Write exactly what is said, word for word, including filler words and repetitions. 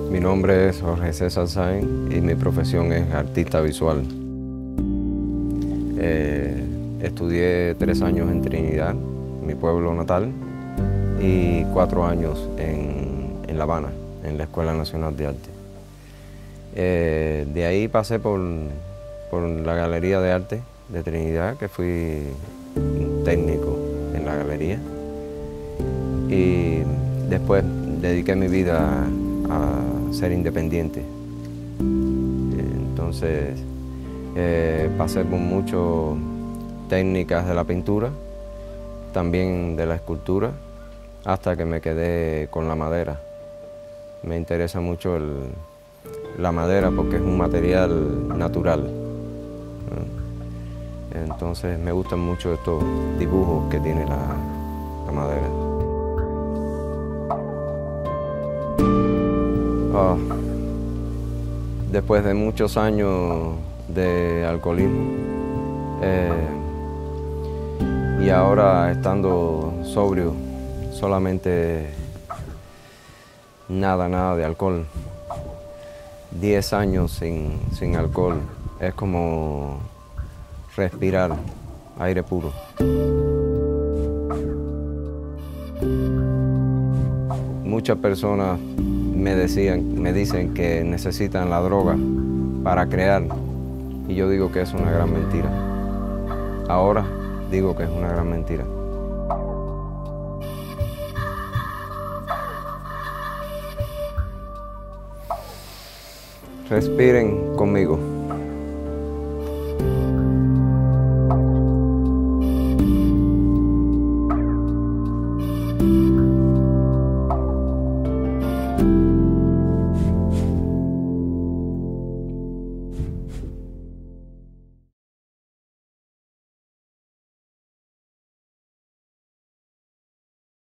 Mi nombre es Jorge César Sáenz y mi profesión es artista visual. Eh, estudié tres años en Trinidad, mi pueblo natal, y cuatro años en, en La Habana, en la Escuela Nacional de Arte. Eh, de ahí pasé por, por la Galería de Arte de Trinidad, que fui técnico en la galería, y después dediqué mi vida a ser independiente. Entonces eh, pasé por muchas técnicas de la pintura, también de la escultura, hasta que me quedé con la madera. Me interesa mucho el, la madera porque es un material natural. Entonces me gustan mucho estos dibujos que tiene la, la madera. Oh, después de muchos años de alcoholismo eh, y ahora estando sobrio, solamente nada, nada de alcohol, diez años sin, sin alcohol, es como respirar aire puro. Muchas personas me decían, me dicen que necesitan la droga para crear, y yo digo que es una gran mentira. Ahora digo que es una gran mentira. Respiren conmigo.